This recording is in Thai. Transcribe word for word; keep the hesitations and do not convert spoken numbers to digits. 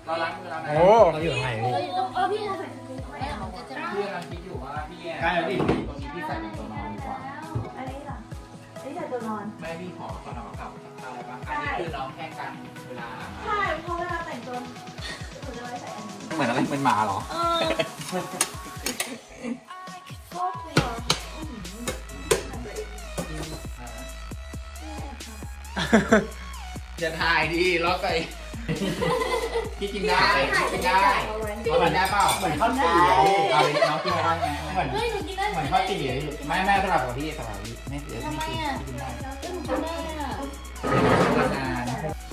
เราล้างมือเรานะโอ้เราอยู่ตรงไหนพี่เราอยู่ตรงเออพี่เราใส่ถุงมือไว้อะมันจะจะพี่กำลังคิดอยู่ว่าพี่แย่ใกล้แล้วดิตรงนี้พี่ใส่เป็นตัวนอนดีกว่าอันนี้ล่ะอันนี้ใส่ตัวนอนไม่พี่ขอตอนนอนเก่าอะไรบ้างอันนี้คือน้องแค่กันเวลาใช่เพราะเวลาแต่งตัวหนูจะไว้ใส่อันนี้เหมือนอะไรเป็นหมาเหรอเออครอบครัวอื้อหือทำตัวเองอย่าถ่ายดิล็อกไปพี่กินได้พี่กินได้พี่กินได้เปล่าเหมือนข้าวจี่เอาเลยน้องกินได้ไหมเหมือนเฮ้ยหนูกินได้เหมือนข้าวจี่ไม่แม่สลับกับพี่สลับกับพี่ไม่เสียทำไม่ไมกินอ่ะกินได้เอ้ยหนูกินได้อ่ะนาน